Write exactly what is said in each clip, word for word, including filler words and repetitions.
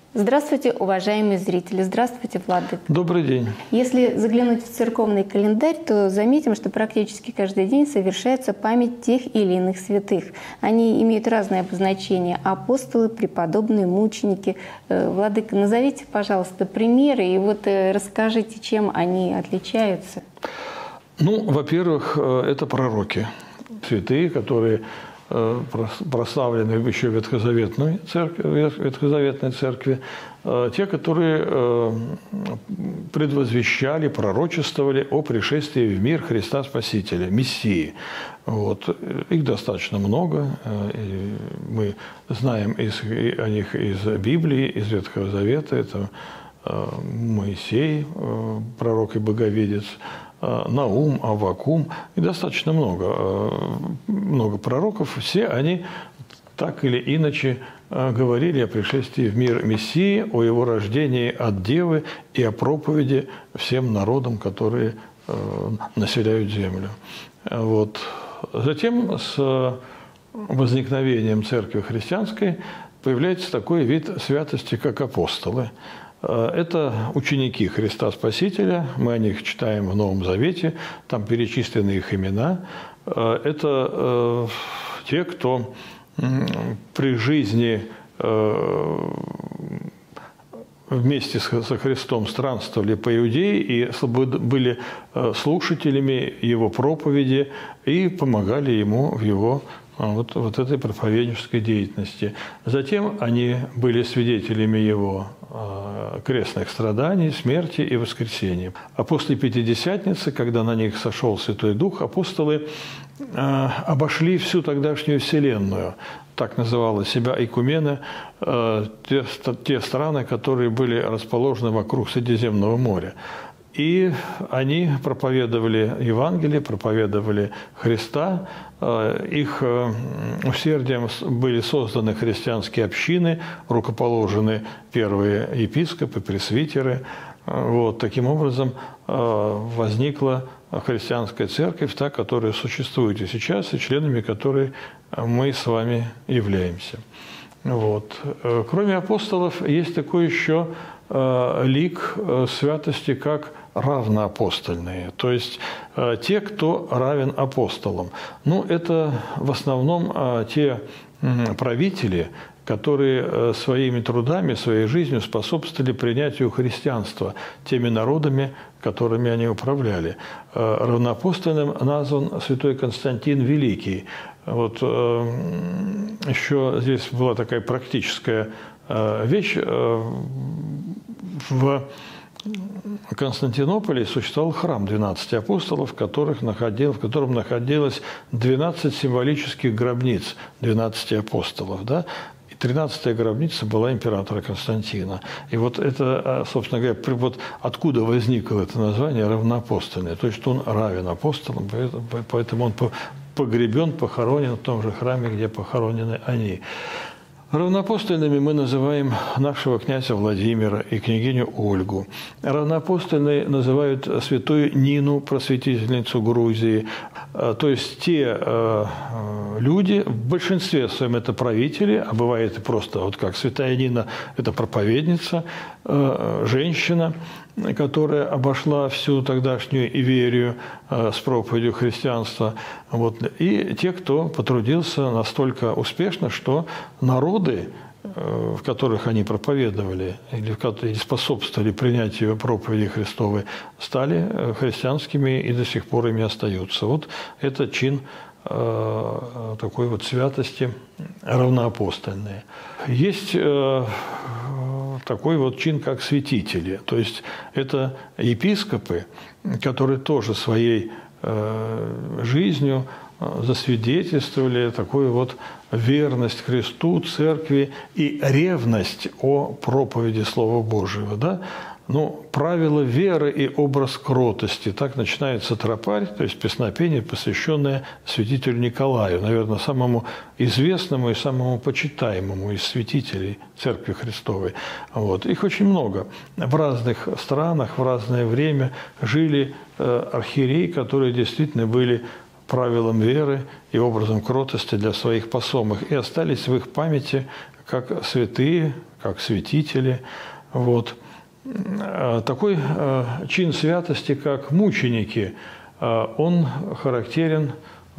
Здравствуйте, уважаемые зрители! Здравствуйте, Владыка! Добрый день! Если заглянуть в церковный календарь, то заметим, что практически каждый день совершается память тех или иных святых. Они имеют разные обозначения – апостолы, преподобные, мученики. Владыка, назовите, пожалуйста, примеры и вот расскажите, чем они отличаются. Ну, во-первых, это пророки, святые, которые прославлены еще в Ветхозаветной церкви, Ветхозаветной церкви, те, которые предвозвещали, пророчествовали о пришествии в мир Христа Спасителя, Мессии. Вот. Их достаточно много, и мы знаем из, о них из Библии, из Ветхого Завета. Это Моисей, пророк и боговидец, Наум, Аввакум, и достаточно много, много пророков. Все они так или иначе говорили о пришествии в мир Мессии, о его рождении от Девы и о проповеди всем народам, которые населяют землю. Вот. Затем с возникновением церкви христианской появляется такой вид святости, как апостолы. Это ученики Христа Спасителя, мы о них читаем в Новом Завете, там перечислены их имена. Это те, кто при жизни вместе со Христом странствовали по Иудее и были слушателями Его проповеди и помогали Ему в Его вот, вот этой проповеднической деятельности. Затем они были свидетелями Его крестных страданий, смерти и воскресения. А после Пятидесятницы, когда на них сошел Святой Дух, апостолы обошли всю тогдашнюю вселенную. Так называла себя Икумена, те, те страны, которые были расположены вокруг Средиземного моря. И они проповедовали Евангелие, проповедовали Христа. Их усердием были созданы христианские общины, рукоположены первые епископы, пресвитеры. Вот, таким образом возникла христианская церковь, та, которая существует и сейчас, и членами которой мы с вами являемся. Вот. Кроме апостолов, есть такой еще лик святости, как равноапостольные, то есть те, кто равен апостолам. Ну, это в основном те правители, которые своими трудами, своей жизнью способствовали принятию христианства теми народами, которыми они управляли. Равноапостольным назван святой Константин Великий. Вот еще здесь была такая практическая вещь. В Константинополе существовал храм двенадцати апостолов, в, которых находил, в котором находилось двенадцать символических гробниц двенадцати апостолов. Да? И тринадцатая гробница была императора Константина. И вот это, собственно говоря, вот откуда возникло это название равноапостольное. То есть он равен апостолам, поэтому он погребен, похоронен в том же храме, где похоронены они. Равноапостольными мы называем нашего князя Владимира и княгиню Ольгу. Равноапостольные называют святую Нину, просветительницу Грузии. То есть те люди, в большинстве своем это правители, а бывает и просто, вот как святая Нина, это проповедница, женщина, которая обошла всю тогдашнюю Иверию с проповедью христианства. Вот. И те, кто потрудился настолько успешно, что народы, в которых они проповедовали или способствовали принятию проповеди Христовой, стали христианскими и до сих пор ими остаются. Вот это чин такой вот святости равноапостольные. Есть такой вот чин, как святители. То есть это епископы, которые тоже своей жизнью засвидетельствовали такую вот верность Христу, Церкви и ревность о проповеди Слова Божьего. Да? Ну, правило веры и образ кротости. Так начинается тропарь, то есть песнопение, посвященное святителю Николаю, наверное, самому известному и самому почитаемому из святителей Церкви Христовой. Вот. Их очень много. В разных странах, в разное время жили архиереи, которые действительно были правилам веры и образом кротости для своих посомых и остались в их памяти как святые, как святители. Вот. Такой чин святости, как мученики, он характерен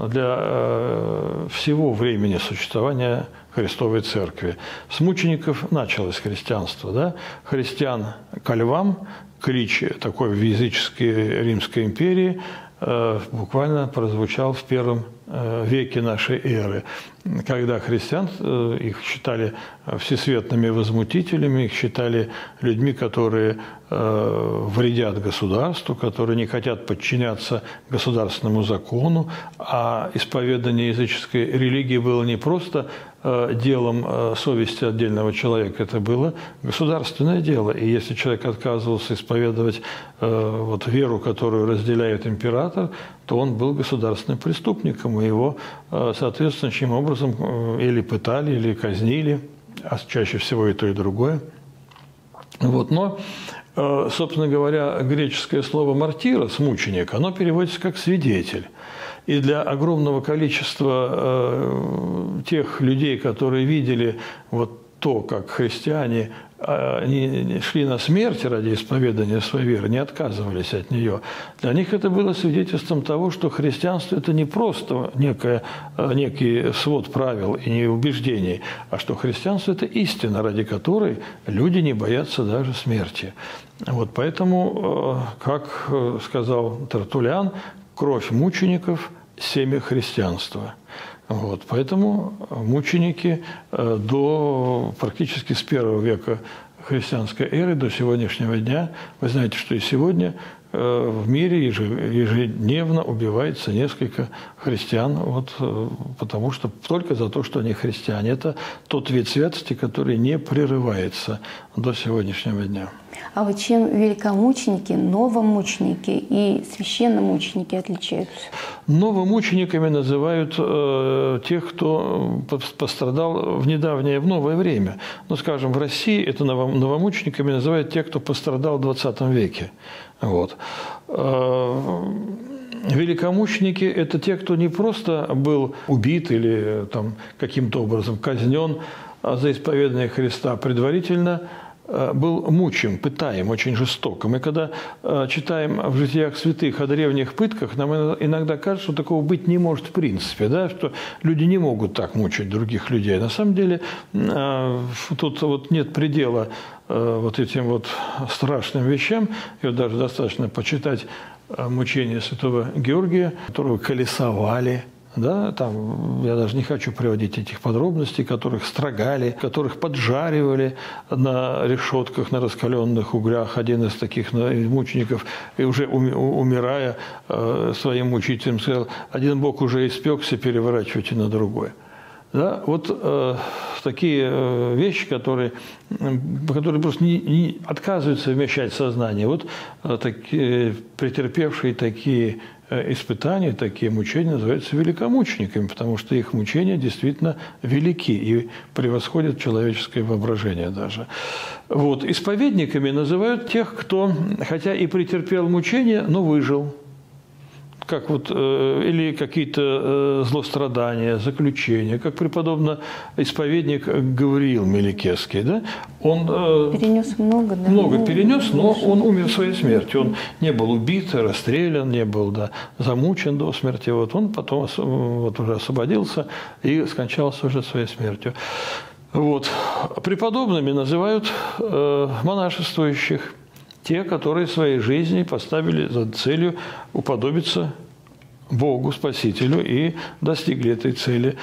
для всего времени существования Христовой Церкви. С мучеников началось христианство. Да? Христиан ко львам, клич такой в языческой Римской империи, буквально прозвучал в первом веке нашей эры, когда христиан, их считали всесветными возмутителями, их считали людьми, которые вредят государству, которые не хотят подчиняться государственному закону, а исповедание языческой религии было не просто делом совести отдельного человека, это было государственное дело. И если человек отказывался исповедовать вот, веру, которую разделяет император, то он был государственным преступником, и его, соответственно, чем образом или пытали, или казнили, а чаще всего и то, и другое. Вот. Но, собственно говоря, греческое слово «мартирос», мученик, оно переводится как «свидетель». И для огромного количества э, тех людей, которые видели вот то, как христиане они шли на смерть ради исповедания своей веры, не отказывались от нее, для них это было свидетельством того, что христианство – это не просто некое, некий свод правил и не убеждений, а что христианство – это истина, ради которой люди не боятся даже смерти. Вот поэтому, как сказал Тертуллиан, кровь мучеников – семя христианства. Вот, поэтому мученики до практически с первого века христианской эры до сегодняшнего дня, вы знаете, что и сегодня в мире ежедневно убивается несколько христиан, вот, потому что только за то, что они христиане. Это тот вид святости, который не прерывается до сегодняшнего дня. А вот чем великомученики, новомученики и священномученики отличаются? Новомучениками называют э, тех, кто пострадал в недавнее, в новое время. Ну, скажем, в России это новомучениками называют тех, кто пострадал в двадцатом веке. Вот. Великомученики – это те, кто не просто был убит или там, каким-то образом казнен за исповедание Христа, предварительно был мучим, пытаем очень жестоко. Мы когда читаем в житиях святых о древних пытках, нам иногда кажется, что такого быть не может в принципе, да? Что люди не могут так мучить других людей. На самом деле тут вот нет предела вот этим вот страшным вещам. И вот даже достаточно почитать мучения святого Георгия, которого колесовали. Да, там, я даже не хочу приводить этих подробностей, которых строгали, которых поджаривали на решетках, на раскаленных углях. Один из таких мучеников, и уже умирая, своим мучителям сказал: один бок уже испекся, переворачивайте на другой. Да, вот э, такие э, вещи, которые, которые просто не, не отказываются вмещать сознание. Вот э, такие, претерпевшие такие э, испытания, такие мучения называются великомучениками, потому что их мучения действительно велики и превосходят человеческое воображение даже. Вот. Исповедниками называют тех, кто, хотя и претерпел мучения, но выжил. Как вот, э, или какие-то э, злострадания, заключения, как преподобный исповедник Гавриил Меликесский, да? Он э, перенес много, да? Много ну, перенес, но он умер своей смертью. Он не был убит, расстрелян, не был, да, замучен до смерти. Вот он потом вот, уже освободился и скончался уже своей смертью. Вот. Преподобными называют э, монашествующих. Те, которые в своей жизни поставили за целью уподобиться Богу, Спасителю, и достигли этой цели,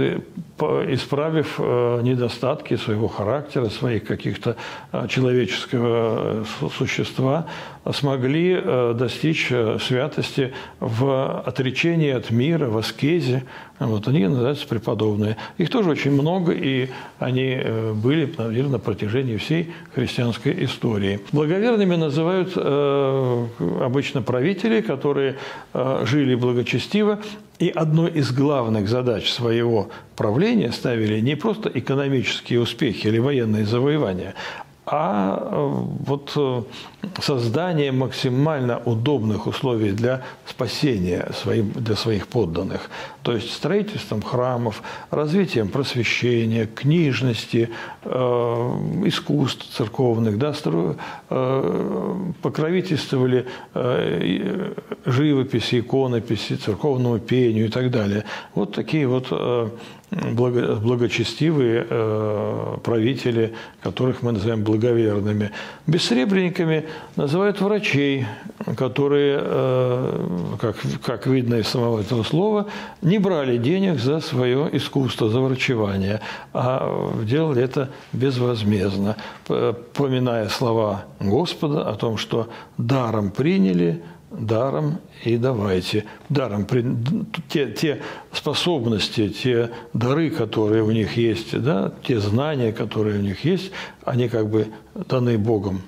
исправив недостатки своего характера, своих каких-то человеческого существа, смогли достичь святости в отречении от мира, в аскезе. Вот они называются преподобные. Их тоже очень много, и они были, наверное, на протяжении всей христианской истории. Благоверными называют э, обычно правителей, которые э, жили благочестиво, и одной из главных задач своего правления ставили не просто экономические успехи или военные завоевания, а вот создание максимально удобных условий для спасения своим, для своих подданных. То есть строительством храмов, развитием просвещения, книжности, э, искусств церковных, да, стру, э, покровительствовали э, живописи, иконописи, церковному пению и так далее. Вот такие вот э, благо, благочестивые э, правители, которых мы называем благоверными. Бессребренниками называют врачей, которые, э, как, как видно из самого этого слова, не брали денег за свое искусство, за врачевание, а делали это безвозмездно, поминая слова Господа о том, что даром приняли, даром и давайте. Даром те, те способности, те дары, которые у них есть, да, те знания, которые у них есть, они как бы даны Богом.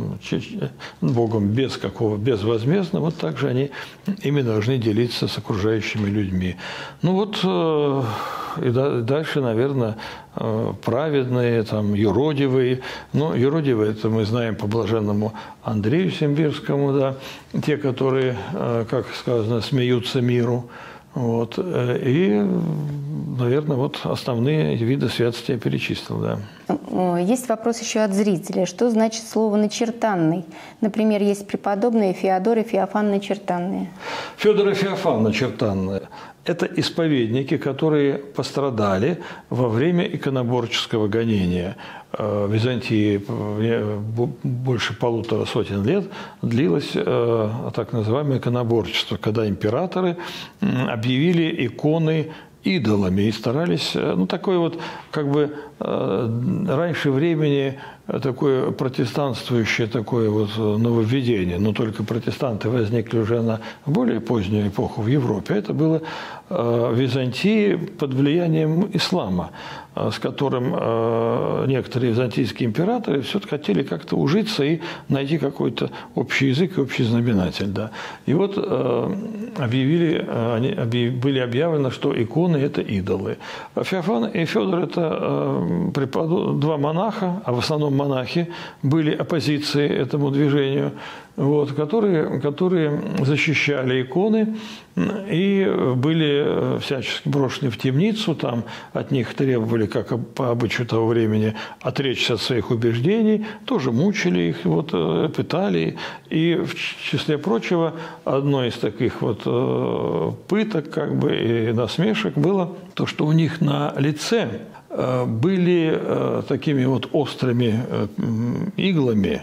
Богом без какого, безвозмездно, вот так же они ими должны делиться с окружающими людьми. Ну вот и дальше, наверное, праведные, там, юродивые. Ну, юродивые, это мы знаем по блаженному Андрею Симбирскому, да, те, которые, как сказано, смеются миру. Вот. И, наверное, вот основные виды святости я перечислил, да. Есть вопрос еще от зрителя. Что значит слово «начертанный»? Например, есть преподобные Феодор и Феофан начертанные. Федор и Феофан начертанные – это исповедники, которые пострадали во время иконоборческого гонения. В Византии больше полутора сотен лет длилось так называемое иконоборчество, когда императоры объявили иконы идолами и старались, ну, такое вот, как бы, раньше времени такое протестантствующее такое вот нововведение, но только протестанты возникли уже на более позднюю эпоху в Европе. Это было в Византии под влиянием ислама, с которым некоторые византийские императоры все-таки хотели как-то ужиться и найти какой-то общий язык и общий знаменатель. Да. И вот объявили, они, были объявлено, что иконы – это идолы. Феофан и Федор – это два монаха, а в основном монахи были оппозицией этому движению, вот, которые, которые защищали иконы и были всячески брошены в темницу. Там от них требовали, как по обычаю того времени, отречься от своих убеждений, тоже мучили их, вот, пытали. И в числе прочего, одной из таких вот пыток, как бы, и насмешек было то, что у них на лице были такими вот острыми иглами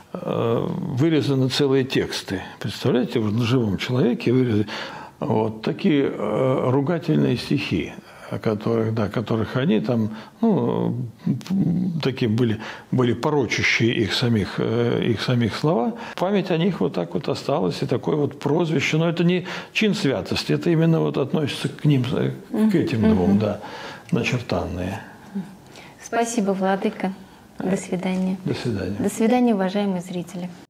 вырезаны целые тексты. Представляете, вот на живом человеке вырезаны вот такие ругательные стихи, о которых, да, которых они там, ну, такие были, были порочащие их самих, их самих слова. Память о них вот так вот осталась, и такое вот прозвище. Но это не чин святости, это именно вот относится к ним, к этим двум, да, начертанные. Спасибо, владыка. До свидания. До свидания. До свидания, уважаемые зрители.